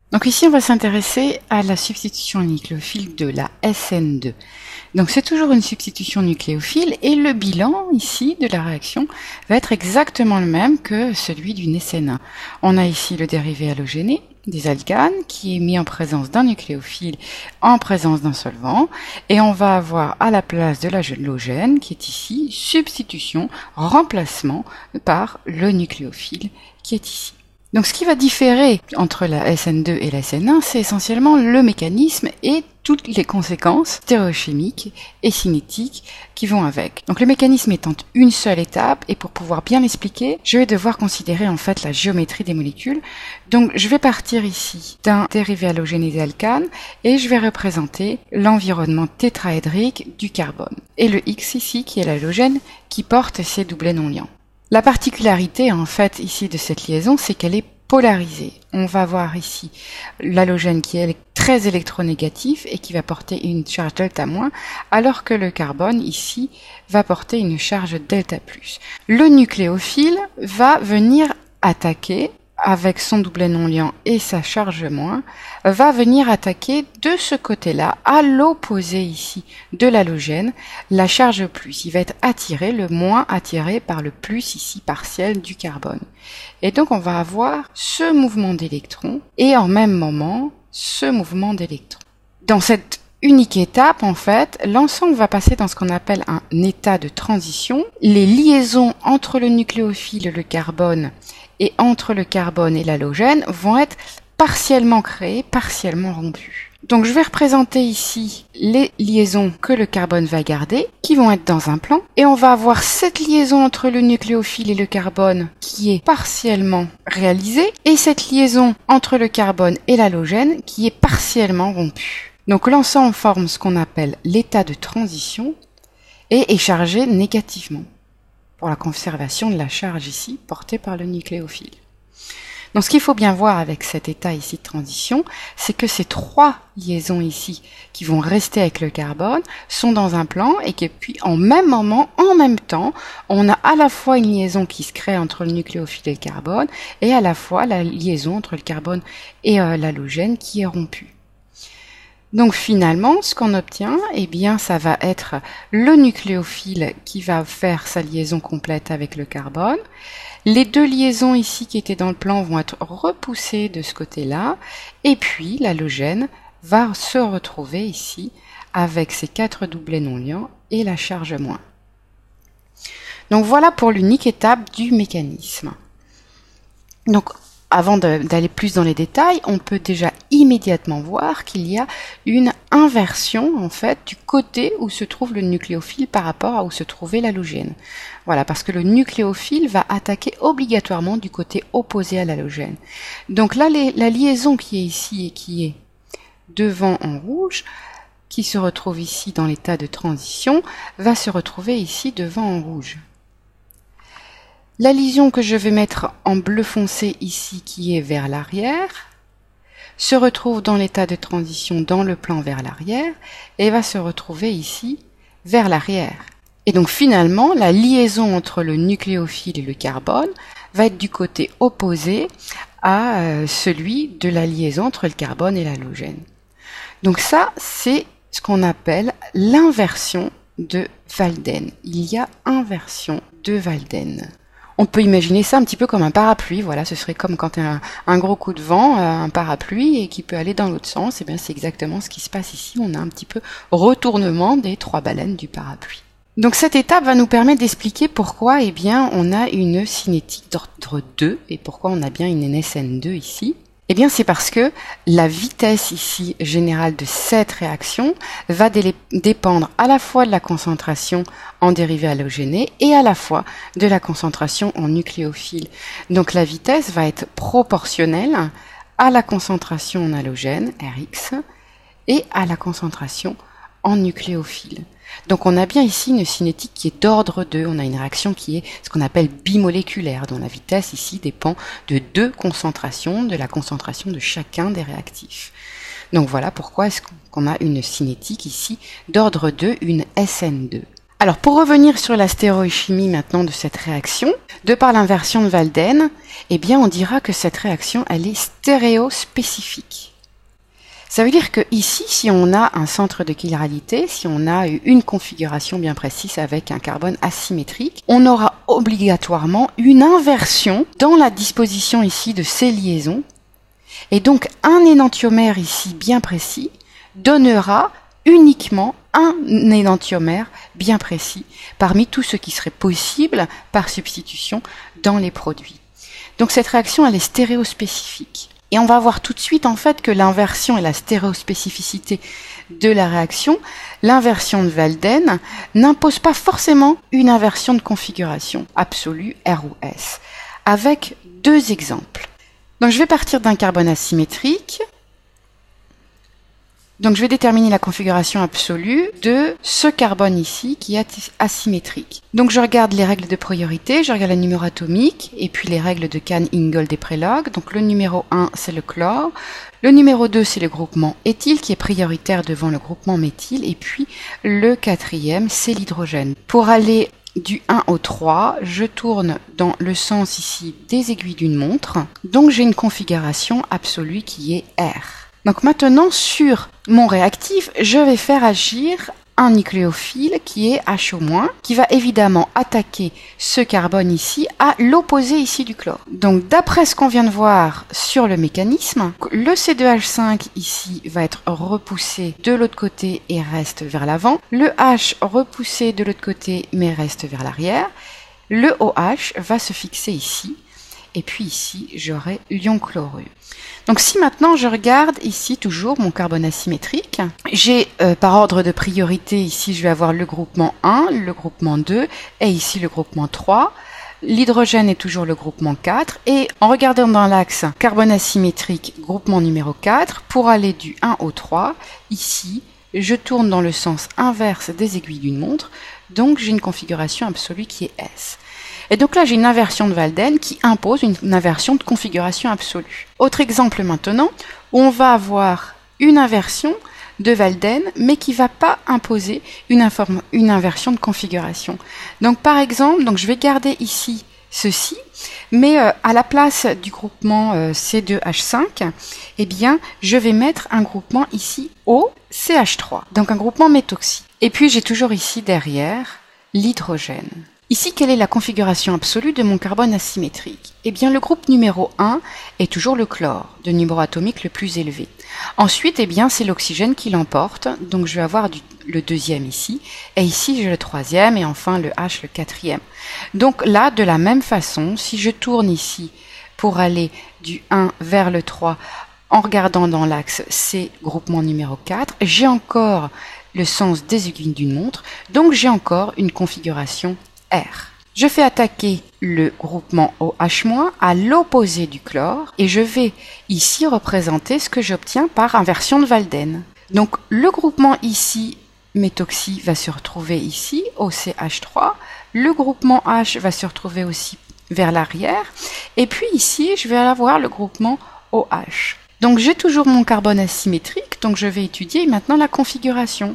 Donc ici, on va s'intéresser à la substitution nucléophile de la SN2. Donc c'est toujours une substitution nucléophile et le bilan ici de la réaction va être exactement le même que celui d'une SN1. On a ici le dérivé halogéné des alcanes qui est mis en présence d'un nucléophile en présence d'un solvant et on va avoir à la place de l'halogène qui est ici substitution, remplacement par le nucléophile qui est ici. Donc ce qui va différer entre la SN2 et la SN1, c'est essentiellement le mécanisme et toutes les conséquences stéréochimiques et cinétiques qui vont avec. Donc le mécanisme étant une seule étape, et pour pouvoir bien l'expliquer, je vais devoir considérer en fait la géométrie des molécules. Donc je vais partir ici d'un dérivé halogéné des alcanes et je vais représenter l'environnement tétraédrique du carbone. Et le X ici qui est l'halogène qui porte ces doublets non liants. La particularité en fait ici de cette liaison, c'est qu'elle est polarisée. On va voir ici l'halogène qui est très électronégatif et qui va porter une charge delta-, alors que le carbone ici va porter une charge delta+. Le nucléophile va venir attaquer avec son doublet non liant et sa charge moins, va venir attaquer de ce côté-là, à l'opposé ici de l'halogène, la charge plus. Il va être attiré, le moins attiré par le plus ici partiel du carbone. Et donc on va avoir ce mouvement d'électrons et en même moment ce mouvement d'électrons. Dans cette unique étape, en fait, l'ensemble va passer dans ce qu'on appelle un état de transition. Les liaisons entre le nucléophile et le carbone et entre le carbone et l'halogène vont être partiellement créées, partiellement rompues. Donc je vais représenter ici les liaisons que le carbone va garder, qui vont être dans un plan, et on va avoir cette liaison entre le nucléophile et le carbone qui est partiellement réalisée, et cette liaison entre le carbone et l'halogène qui est partiellement rompue. Donc l'ensemble forme ce qu'on appelle l'état de transition et est chargé négativement, pour la conservation de la charge ici portée par le nucléophile. Donc ce qu'il faut bien voir avec cet état ici de transition, c'est que ces trois liaisons ici qui vont rester avec le carbone sont dans un plan et que puis en même moment, en même temps, on a à la fois une liaison qui se crée entre le nucléophile et le carbone et à la fois la liaison entre le carbone et l'halogène qui est rompue. Donc finalement, ce qu'on obtient, eh bien, ça va être le nucléophile qui va faire sa liaison complète avec le carbone. Les deux liaisons ici qui étaient dans le plan vont être repoussées de ce côté-là. Et puis l'halogène va se retrouver ici avec ses 4 doublets non liants et la charge moins. Donc voilà pour l'unique étape du mécanisme. Donc avant d'aller plus dans les détails, on peut déjà immédiatement voir qu'il y a une inversion en fait du côté où se trouve le nucléophile par rapport à où se trouvait l'halogène. Voilà, parce que le nucléophile va attaquer obligatoirement du côté opposé à l'halogène. Donc là, la liaison qui est ici et qui est devant en rouge, qui se retrouve ici dans l'état de transition, va se retrouver ici devant en rouge. La liaison que je vais mettre en bleu foncé ici, qui est vers l'arrière, se retrouve dans l'état de transition dans le plan vers l'arrière et va se retrouver ici vers l'arrière. Et donc finalement, la liaison entre le nucléophile et le carbone va être du côté opposé à celui de la liaison entre le carbone et l'halogène. Donc ça, c'est ce qu'on appelle l'inversion de Walden. Il y a inversion de Walden. On peut imaginer ça un petit peu comme un parapluie, voilà, ce serait comme quand un gros coup de vent, un parapluie, et qui peut aller dans l'autre sens, et bien c'est exactement ce qui se passe ici, on a un petit peu retournement des 3 baleines du parapluie. Donc cette étape va nous permettre d'expliquer pourquoi eh bien, on a une cinétique d'ordre 2, et pourquoi on a bien une NSN2 ici. Eh bien, c'est parce que la vitesse ici générale de cette réaction va dépendre à la fois de la concentration en dérivé halogéné et à la fois de la concentration en nucléophile. Donc la vitesse va être proportionnelle à la concentration en halogène, Rx, et à la concentration en nucléophile. Donc on a bien ici une cinétique qui est d'ordre 2, on a une réaction qui est ce qu'on appelle bimoléculaire, dont la vitesse ici dépend de 2 concentrations, de la concentration de chacun des réactifs. Donc voilà pourquoi est-ce qu'on a une cinétique ici d'ordre 2, une SN2. Alors pour revenir sur la stéréochimie maintenant de cette réaction, de par l'inversion de Walden, eh bien on dira que cette réaction elle est stéréospécifique. Ça veut dire que ici, si on a un centre de chiralité, si on a une configuration bien précise avec un carbone asymétrique, on aura obligatoirement une inversion dans la disposition ici de ces liaisons. Et donc un énantiomère ici bien précis donnera uniquement un énantiomère bien précis parmi tout ce qui serait possible par substitution dans les produits. Donc cette réaction elle est stéréospécifique. Et on va voir tout de suite en fait que l'inversion et la stéréospécificité de la réaction, l'inversion de Walden n'impose pas forcément une inversion de configuration absolue R ou S, avec deux exemples. Donc je vais partir d'un carbone asymétrique. Donc je vais déterminer la configuration absolue de ce carbone ici qui est asymétrique. Donc je regarde les règles de priorité, je regarde le numéro atomique et puis les règles de Cahn-Ingold et Prelog. Donc le numéro 1 c'est le chlore, le numéro 2 c'est le groupement éthyle qui est prioritaire devant le groupement méthyle et puis le quatrième c'est l'hydrogène. Pour aller du 1 au 3, je tourne dans le sens ici des aiguilles d'une montre. Donc j'ai une configuration absolue qui est R. Donc maintenant, sur mon réactif, je vais faire agir un nucléophile qui est HO-, qui va évidemment attaquer ce carbone ici à l'opposé ici du chlore. Donc d'après ce qu'on vient de voir sur le mécanisme, le C2H5 ici va être repoussé de l'autre côté et reste vers l'avant. Le H repoussé de l'autre côté mais reste vers l'arrière. Le OH va se fixer ici. Et puis ici, j'aurai l'ion chlorure. Donc si maintenant je regarde ici toujours mon carbone asymétrique, j'ai par ordre de priorité, ici je vais avoir le groupement 1, le groupement 2 et ici le groupement 3. L'hydrogène est toujours le groupement 4 et en regardant dans l'axe carbone asymétrique, groupement numéro 4, pour aller du 1 au 3, ici je tourne dans le sens inverse des aiguilles d'une montre, donc j'ai une configuration absolue qui est S. Et donc là, j'ai une inversion de Walden qui impose une inversion de configuration absolue. Autre exemple maintenant, où on va avoir une inversion de Walden, mais qui ne va pas imposer une inversion de configuration. Donc par exemple, je vais garder ici mais à la place du groupement C2H5, eh bien, je vais mettre un groupement ici OCH3, donc un groupement méthoxy. Et puis j'ai toujours ici derrière l'hydrogène. Ici, quelle est la configuration absolue de mon carbone asymétrique? Eh bien, le groupe numéro 1 est toujours le chlore, de numéro atomique le plus élevé. Ensuite, eh bien, c'est l'oxygène qui l'emporte, donc je vais avoir le deuxième ici, et ici j'ai le troisième, et enfin le H, le quatrième. Donc là, de la même façon, si je tourne ici pour aller du 1 vers le 3, en regardant dans l'axe C, groupement numéro 4, j'ai encore le sens des aiguilles d'une montre, donc j'ai encore une configuration R. Je fais attaquer le groupement OH- à l'opposé du chlore et je vais ici représenter ce que j'obtiens par inversion de Walden. Donc le groupement ici méthoxy va se retrouver ici au CH3, le groupement H va se retrouver aussi vers l'arrière et puis ici je vais avoir le groupement OH. Donc j'ai toujours mon carbone asymétrique, donc je vais étudier maintenant la configuration.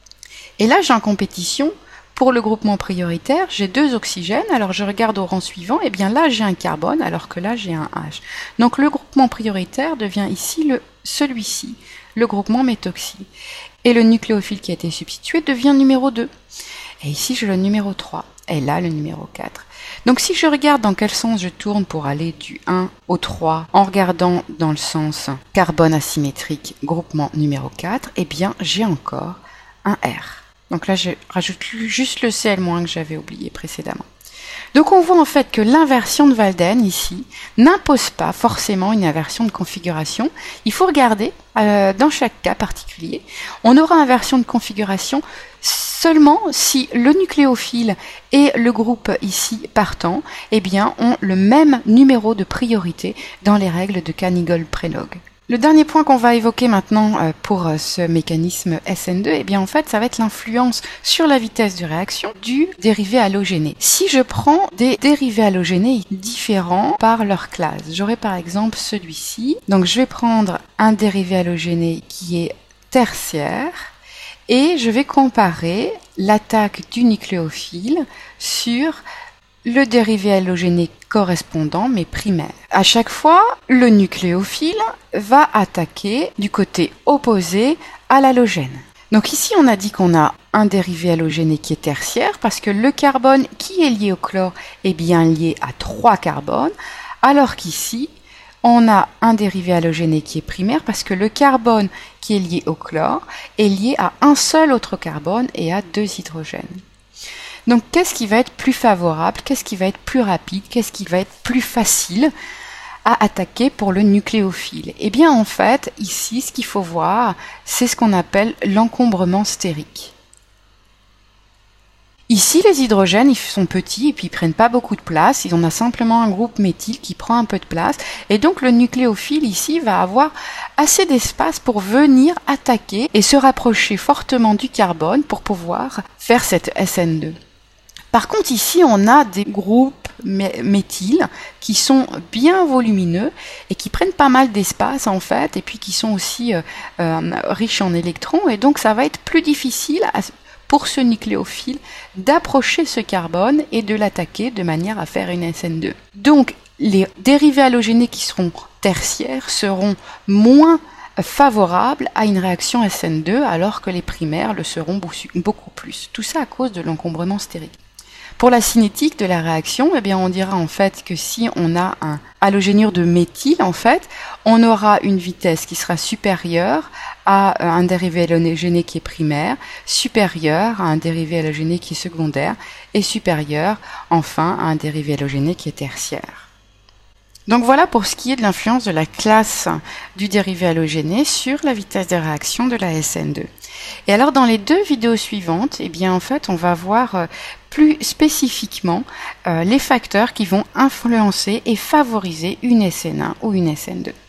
Et là j'ai en compétition. Pour le groupement prioritaire, j'ai deux oxygènes, alors je regarde au rang suivant, et bien là j'ai un carbone, alors que là j'ai un H. Donc le groupement prioritaire devient ici celui-ci, le groupement méthoxy. Et le nucléophile qui a été substitué devient numéro 2. Et ici j'ai le numéro 3, et là le numéro 4. Donc si je regarde dans quel sens je tourne pour aller du 1 au 3, en regardant dans le sens carbone asymétrique, groupement numéro 4, eh bien j'ai encore un R. Donc là, je rajoute juste le Cl- que j'avais oublié précédemment. Donc on voit en fait que l'inversion de Walden ici n'impose pas forcément une inversion de configuration. Il faut regarder dans chaque cas particulier. On aura inversion de configuration seulement si le nucléophile et le groupe ici partant eh bien, ont le même numéro de priorité dans les règles de Cahn-Ingold-Prelog. Le dernier point qu'on va évoquer maintenant pour ce mécanisme SN2, eh bien en fait, ça va être l'influence sur la vitesse de réaction du dérivé halogéné. Si je prends des dérivés halogénés différents par leur classe, j'aurai par exemple celui-ci. Donc je vais prendre un dérivé halogéné qui est tertiaire et je vais comparer l'attaque du nucléophile sur le dérivé halogéné correspondant mais primaire. À chaque fois, le nucléophile va attaquer du côté opposé à l'halogène. Donc ici, on a dit qu'on a un dérivé halogéné qui est tertiaire parce que le carbone qui est lié au chlore est bien lié à 3 carbones, alors qu'ici, on a un dérivé halogéné qui est primaire parce que le carbone qui est lié au chlore est lié à un seul autre carbone et à 2 hydrogènes. Donc qu'est-ce qui va être plus favorable, qu'est-ce qui va être plus rapide, qu'est-ce qui va être plus facile à attaquer pour le nucléophile? Eh bien en fait, ici, ce qu'il faut voir, c'est ce qu'on appelle l'encombrement stérique. Ici, les hydrogènes, ils sont petits et puis ils prennent pas beaucoup de place. On a simplement un groupe méthyle qui prend un peu de place. Et donc, le nucléophile ici va avoir assez d'espace pour venir attaquer et se rapprocher fortement du carbone pour pouvoir faire cette SN2. Par contre, ici, on a des groupes méthyles qui sont bien volumineux et qui prennent pas mal d'espace en fait, et puis qui sont aussi riches en électrons. Et donc, ça va être plus difficile pour ce nucléophile d'approcher ce carbone et de l'attaquer de manière à faire une SN2. Donc, les dérivés halogénés qui seront tertiaires seront moins favorables à une réaction SN2 alors que les primaires le seront beaucoup plus. Tout ça à cause de l'encombrement stérique. Pour la cinétique de la réaction, eh bien, on dira en fait que si on a un halogénure de méthyle, en fait, on aura une vitesse qui sera supérieure à un dérivé halogéné qui est primaire, supérieure à un dérivé halogéné qui est secondaire et supérieure, enfin, à un dérivé halogéné qui est tertiaire. Donc voilà pour ce qui est de l'influence de la classe du dérivé halogéné sur la vitesse de réaction de la SN2. Et alors dans les 2 vidéos suivantes, eh bien en fait on va voir plus spécifiquement les facteurs qui vont influencer et favoriser une SN1 ou une SN2.